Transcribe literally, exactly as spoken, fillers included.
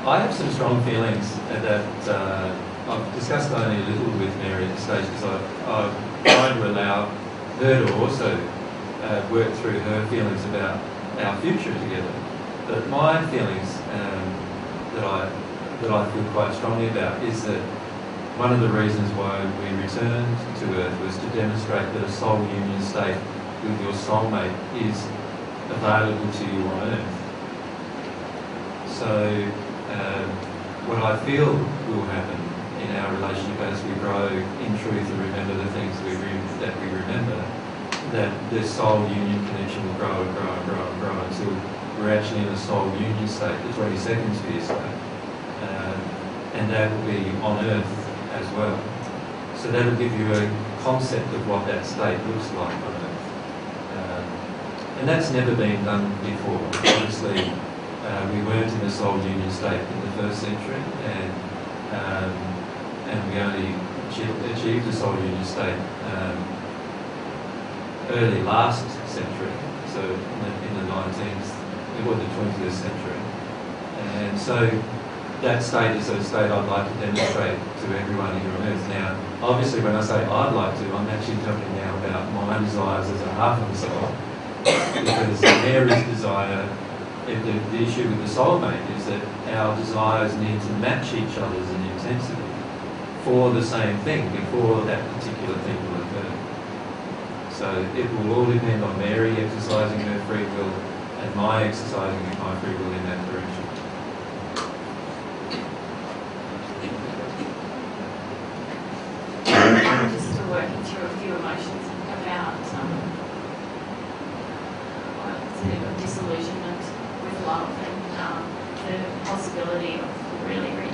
I have some strong feelings that uh, I've discussed only a little with Mary at this stage because I'm trying to allow her to also uh, work through her feelings about our future together. But my feelings um, that I that I feel quite strongly about is that one of the reasons why we returned to Earth was to demonstrate that a soul union state with your soulmate is available to you on Earth. So um, what I feel will happen in our relationship as we grow in truth and remember the things we re that we remember, that the soul union connection will grow and grow and grow and grow until we're actually in a soul union state, the twenty-second sphere state. Um, and that will be on Earth as well. So that'll give you a concept of what that state looks like on Earth. Um, and that's never been done before. Obviously, uh, we weren't in a soul union state in the first century, and um, and we only achieved, achieved a soul union state um, early last century, so in the, in the nineteenth, or the twentieth century. And so that state is a state I'd like to demonstrate to everyone here on Earth. Now, obviously when I say I'd like to, I'm actually talking now about my desires as a half of the soul, because Mary's desire, the, the issue with the soulmate is that our desires need to match each other's in intensity for the same thing before that particular thing will occur. So it will all depend on Mary exercising her free will and my exercising my free will in that direction. Just still working through a few emotions about um, sort of disillusionment with love and um, the possibility of really